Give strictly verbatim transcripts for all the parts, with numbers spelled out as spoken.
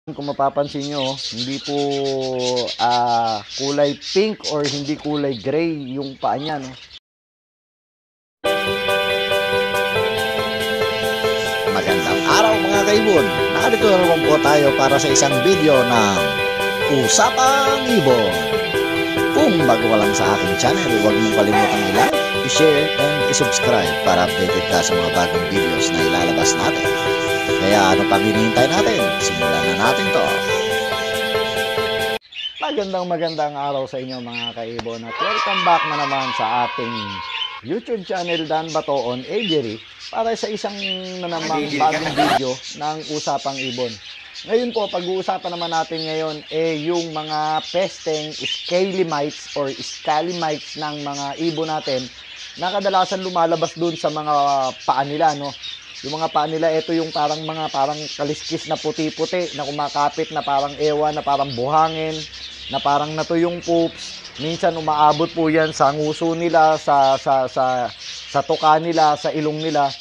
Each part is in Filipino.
Kung mapapansin nyo, hindi po ah, kulay pink or hindi kulay gray yung paa niya, no? Magandang araw mga kaibon! Narito na naman po tayo para sa isang video ng Usapang Ibon. Kung bago ka lang sa aking channel, huwag mong kalimutang i-like, i-share, and i-subscribe para updated ka sa mga bagong videos na ilalabas natin. Kaya ano pang hinihintay natin? Simulan na natin to! Magandang magandang araw sa inyo mga kaibon at welcome back na naman sa ating YouTube channel Dan Batoon Aviary para sa isang na namang bagong video ng Usapang Ibon. Ngayon po, pag-uusapan naman natin ngayon eh yung mga pesteng scaly mites or scaly mites ng mga ibon natin na kadalasan lumalabas dun sa mga paa nila, no? Yung mga paa nila, ito yung parang mga parang kaliskis na puti-puti na kumakapit na parang ewan, na parang buhangin, na parang natuyong poops. Minsan umaabot po yan sa nguso nila, sa, sa, sa, sa tuka nila, sa ilong nila.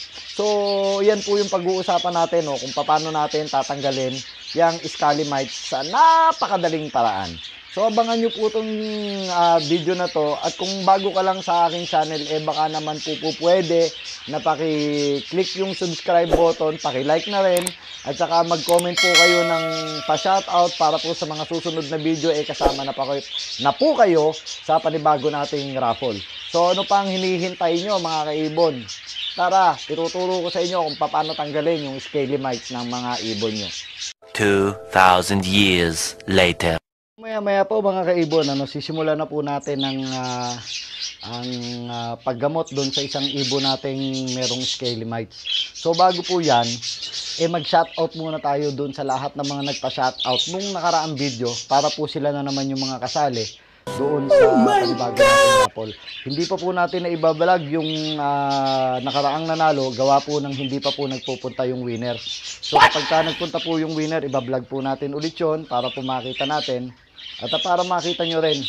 So, yan po yung pag-uusapan natin, no, kung paano natin tatanggalin yung scaly mites sa napakadaling paraan. So, abangan nyo po itong uh, video na to. At kung bago ka lang sa aking channel, eh baka naman po po pwede na paki-click yung subscribe button, paki-like na rin. At saka mag-comment po kayo ng pa-shoutout para po sa mga susunod na video, eh kasama na, pa kayo, na po kayo sa panibago nating raffle. So, ano pang hinihintay nyo mga kaibon? Tara, ituturo ko sa inyo kung paano tanggalin yung scaly mites ng mga ibon nyo. two thousand years later. Maya-maya po mga kaibon, ano, sisimula na po natin ng uh, ang uh, paggamot doon sa isang ibon nating merong scaly mites. So bago po yan, eh mag-shoutout muna tayo doon sa lahat ng mga nagpa-shoutout nung nakaraang video para po sila na naman yung mga kasali doon sa panibago natin raffle. Hindi pa po natin na ibabalag yung uh, nakaraang nanalo, gawa po ng hindi pa po nagpupunta yung winner. So kapag ka nagpunta po yung winner, ibablog po natin ulit yun para po makita natin. At para makita nyo rin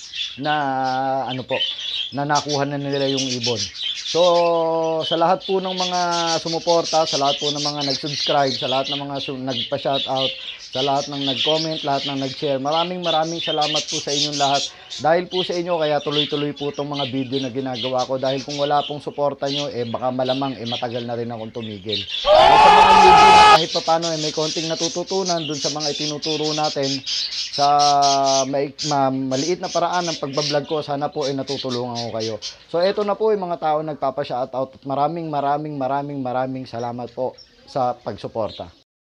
na ano po, na nakuha na nila yung ibon. So, sa lahat po ng mga sumuporta, sa lahat po ng mga nag-subscribe, sa lahat ng mga nagpa-shoutout, sa lahat ng nag-comment, lahat ng nag-share, maraming maraming salamat po sa inyong lahat. Dahil po sa inyo, kaya tuloy-tuloy po itong mga video na ginagawa ko. Dahil kung wala pong suporta nyo, eh baka malamang eh matagal na rin akong tumigil. So, sa mga video na kahit pa paano, eh, may konting natututunan dun sa mga itinuturo natin sa may, ma, maliit na paraan ng pagbablog ko, sana po ay eh, natutulungan ko kayo. So eto na po yung mga tao nagpapa-shoutout at maraming maraming maraming maraming salamat po sa pagsuporta.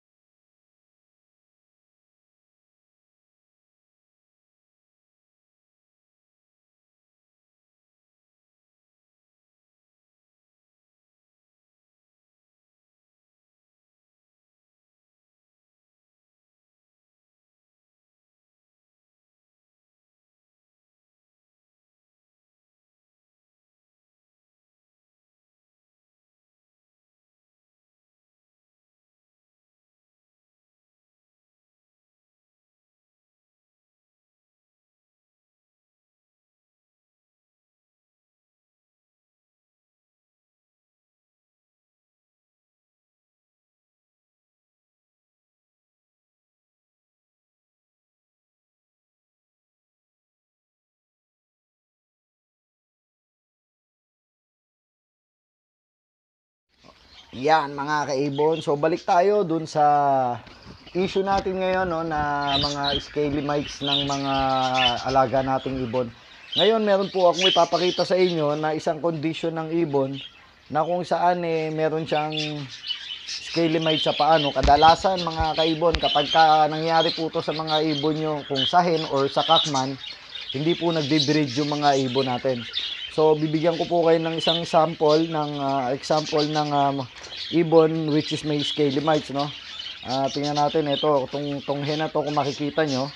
Yan mga kaibon, so balik tayo dun sa issue natin ngayon, no, na mga scaly mites ng mga alaga nating ibon. Ngayon meron po akong ipapakita sa inyo na isang condition ng ibon na kung saan eh meron siyang scaly mites sa paano. Kadalasan mga kaibon, kapag ka nangyari po to sa mga ibon nyo, kung sa hen or sa cockman, hindi po nagbe-breed yung mga ibon natin. So, bibigyan ko po kayo ng isang sample, ng uh, example ng um, ibon which is may scaly mites, no? Uh, tingnan natin, ito, itong, itong hen na to, kung makikita nyo,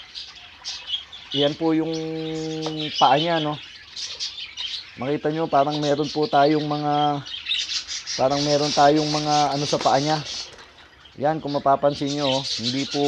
yan po yung paa niya, no? Makita nyo, parang meron po tayong mga, parang meron tayong mga ano sa paa niya. Yan, kung mapapansin nyo, hindi po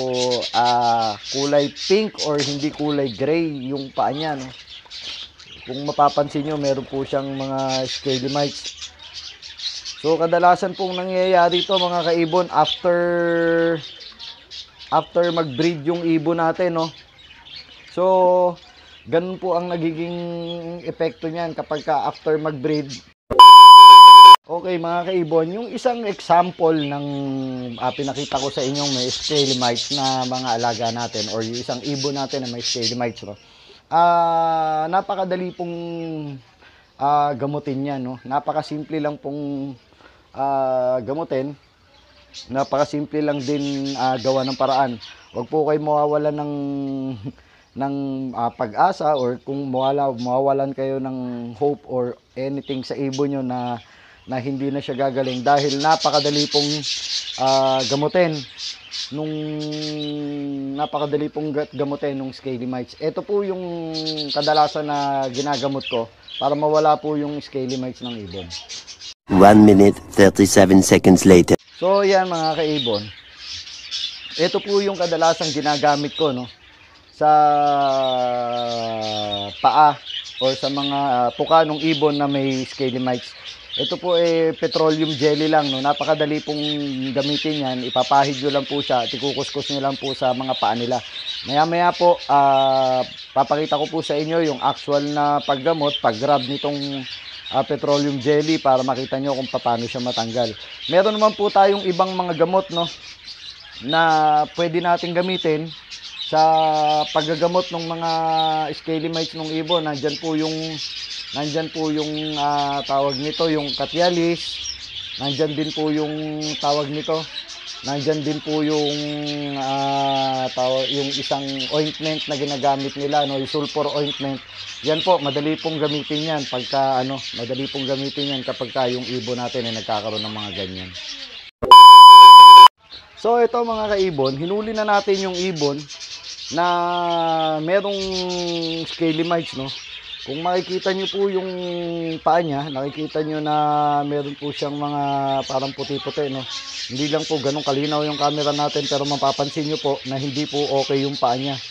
uh, kulay pink or hindi kulay gray yung paa niya, no? Kung mapapansin nyo, meron po siyang mga scaly mites. So, kadalasan pong nangyayari ito mga kaibon after after mag-breed yung ibon natin, no? So, ganun po ang nagiging epekto niyan kapag ka after mag-breed. Okay mga kaibon, yung isang example ng uh, pinakita ko sa inyong may scaly mites na mga alaga natin or yung isang ibon natin na may scaly mites, no? Uh, napakadali pong uh, gamutin yan, no? Napakasimple lang pong uh, gamutin. Napakasimple lang din uh, gawa ng paraan. Huwag po kayo mawawalan ng ng uh, pag-asa or kung mawala, mawawalan kayo ng hope or anything sa ibon nyo na na hindi na siya gagaling dahil napakadali pong uh, gamutin nung napakadali pong gamutin nung scaly mites. Ito po yung kadalasan na ginagamot ko para mawala po yung scaly mites ng ibon. one minute thirty-seven seconds later. So yan mga kaibon, ito po yung kadalasang ginagamit ko, no, sa paa or sa mga uh, puka ng ibon na may scaly mites. Ito po eh petroleum jelly lang, no. Napakadali pong gamitin yan. Ipapahid nyo lang po siya at ikukuskus nyo lang po sa mga paa nila. Maya maya po uh, papakita ko po sa inyo yung actual na paggamot, pag-grab nitong uh, petroleum jelly para makita nyo kung paano siya matanggal. Meron naman po tayong ibang mga gamot, no, na pwede natin gamitin sa paggagamot ng mga scaly mites ng ibon. Nandyan po yung Nandyan po yung uh, tawag nito, yung Katialis. Nandyan din po yung tawag nito. Nandyan din po yung uh, tawag, yung isang ointment na ginagamit nila, no, yung sulfur ointment. Yan po, madali pong gamitin yan pagka ano, madali pong gamitin yan kapag ka yung ibon natin ay nagkakaroon ng mga ganyan. So ito mga kaibon, hinuli na natin yung ibon na merong scaly mites, no. Kung makikita nyo po yung paa niya, nakikita nyo na meron po siyang mga parang puti-puti, no? Hindi lang po ganun kalinaw yung camera natin, pero mapapansin nyo po na hindi po okay yung paa niya.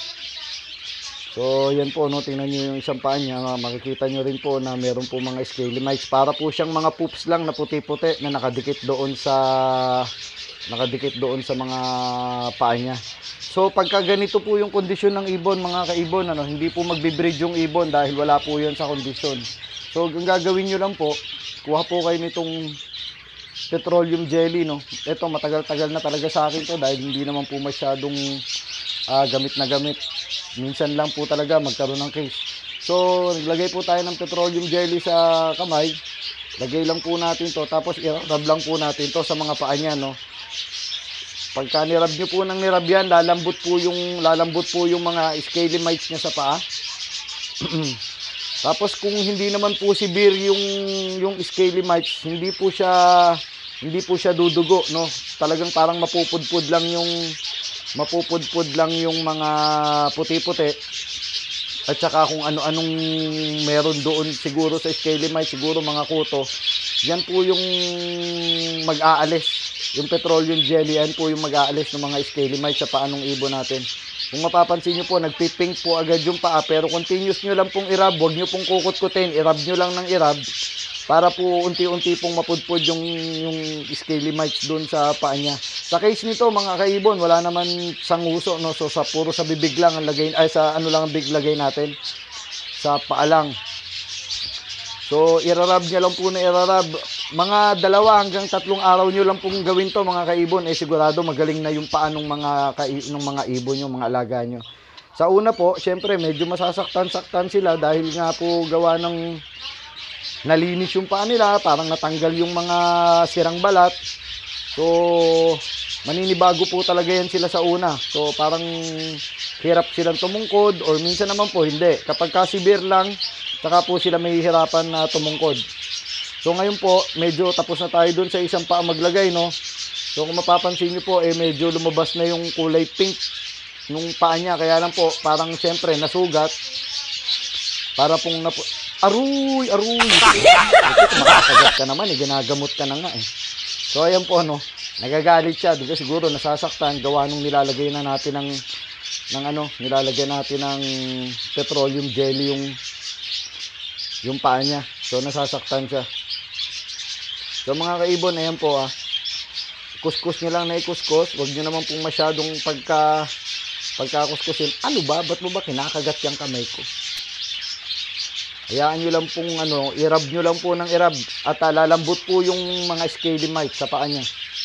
So yan po, no? Tingnan nyo yung isang paa niya, makikita nyo rin po na meron po mga scaly mites. Para po siyang mga poops lang na puti-puti na nakadikit doon sa nakadikit doon sa mga paa niya. So pagka ganito po yung kondisyon ng ibon mga kaibon, ano, hindi po magbe-breed yung ibon dahil wala po yan sa kondisyon. So ang gagawin nyo lang po, kuha po kayo nitong petroleum jelly, no. Ito matagal-tagal na talaga sa akin to dahil hindi naman po masyadong uh, gamit na gamit. Minsan lang po talaga magkaroon ng case. So naglagay po tayo ng petroleum jelly sa kamay. Lagay lang po natin to, tapos i-rub lang po natin to sa mga paa niya, no. Pagka nirab nyo po ng nirab yan, lalambot po yung, lalambot po yung mga scaly mites niya sa paa. Tapos kung hindi naman po severe yung, yung scaly mites, hindi po siya, hindi po siya dudugo, no? Talagang parang mapupudpud lang yung, mapupudpud lang yung mga puti-puti. At saka kung ano-anong meron doon siguro sa scaly mites, siguro mga kuto. Yan po yung mag-aalis. Yung petroleum jelly, yan po yung mag-aalis ng mga scaly mites sa paa ng ibon natin. Kung mapapansin nyo po, nagpipink po agad yung paa, pero continuous nyo lang pong irab, huwag nyo pong kukut-kutin, irab nyo lang ng irab, para po unti-unti pong mapudpud yung, yung scaly mites doon sa paa niya. Sa case nito, mga kaibon, wala naman sanguso, no? So sa puro sa bibig lang ang lagay, ay sa ano lang ang big lagay natin, sa paa lang. So irarab niya lang po na irarab. Mga dalawa hanggang tatlong araw nyo lang pong gawin to mga kaibon, eh sigurado magaling na yung paa ng mga, ng mga ibon nyo, mga alaga nyo. Sa una po, syempre medyo masasaktan-saktan sila dahil nga po gawa ng nalinis yung paa nila, parang natanggal yung mga sirang balat. So maninibago po talaga yan sila sa una. So parang hirap silang tumungkod or minsan naman po hindi. Kapag ka-severe lang, saka po sila may hirapan na tumungkod. So ngayon po, medyo tapos na tayo dun sa isang paa maglagay, no? So kung mapapansin nyo po, eh medyo lumabas na yung kulay pink nung paa niya. Kaya lang po, parang siyempre nasugat. Para pong napu... Aruy! Aruy! Makakagat ka naman, eh. Ginagamot ka na nga, eh. So ayan po, no? Nagagalit siya. Diba siguro nasasaktan. Gawa nung nilalagay na natin ng, ng ano, nilalagay natin ng petroleum jelly yung yung paa niya. So nasasaktan siya. So mga kaibon, ayan po ah. kuskus nyo lang na ikuskus. Huwag nyo naman pong masyadong pagka, pagkakuskusin. Ano ba? Ba't mo ba kinakagat yung kamay ko? Hayaan nyo lang pong ano, i-rub nyo lang po ng i-rub. At uh, lalambot po yung mga scaly mites sa paa niya.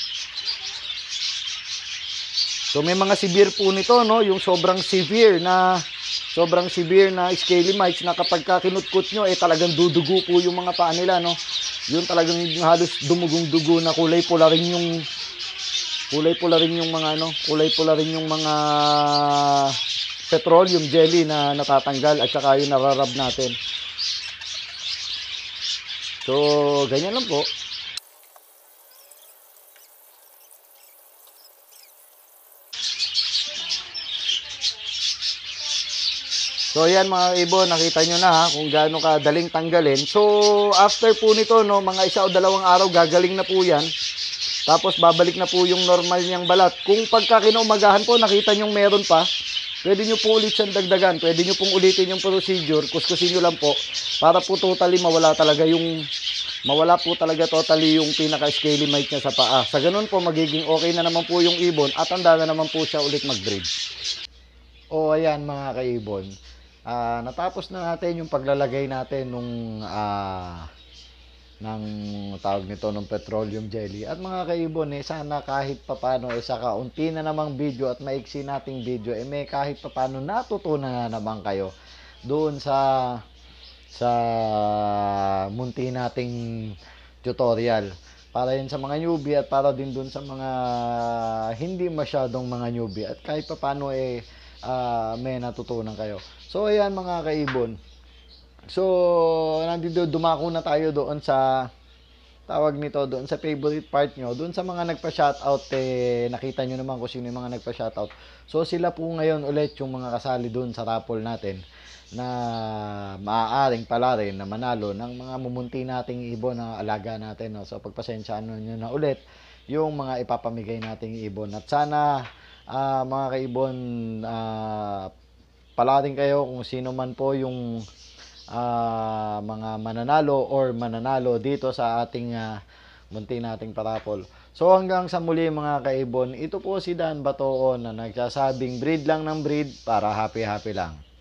So may mga severe po nito, no? Yung sobrang severe na sobrang severe na scaly mites na kapag ka kinutkot nyo, eh talagang dudugo po yung mga paa nila, no? Yung talagang halos dumugong-dugo na kulay pula rin yung kulay pula rin yung mga ano, kulay pula rin yung mga petroleum jelly na natatanggal at saka yung nararab natin. So, ganyan lang po. So ayan mga ibon, nakita nyo na ha, kung gaano kadaling tanggalin. So after po nito, no, mga isa o dalawang araw gagaling na po yan. Tapos babalik na po yung normal niyang balat. Kung pagka kinaumagahan po, nakita nyo meron pa, pwede nyo po ulit siyang dagdagan. Pwede nyo pong ulitin yung procedure, kuskusin nyo lang po, para po totally mawala talaga yung, mawala po talaga totally yung pinaka-scaly mite niya sa paa. Sa ganun po, magiging okay na naman po yung ibon at handa na naman po siya ulit mag-breed. O ayan mga kaibon. Uh, natapos na natin yung paglalagay natin nung uh, ng tawag nito ng petroleum jelly. At mga kaibon, eh, sana kahit papano eh, sa kaunti na namang video at maiksi nating video, eh, may kahit papano natutunan na naman kayo doon sa sa munti nating tutorial. Para yun sa mga newbie at para din doon sa mga hindi masyadong mga newbie. At kahit papano eh, uh, may natutunan kayo. So ayan mga kaibon. So nandito dumako na tayo doon sa tawag nito, doon sa favorite part nyo, doon sa mga nagpa-shoutout, eh, nakita nyo naman kung sino yung mga nagpa-shoutout. So sila po ngayon ulit yung mga kasali doon sa raffle natin na maaaring pala rin na manalo ng mga mumunti nating ibon na alaga natin, no? So pagpasensyaan nyo na ulit yung mga ipapamigay nating ibon. At sana uh, mga kaibon, uh, pala rin kayo kung sino man po yung uh, mga mananalo or mananalo dito sa ating uh, munti nating parapol. So hanggang sa muli mga kaibon, ito po si Dan Batoon na nagsasabing breed lang ng breed para happy happy lang.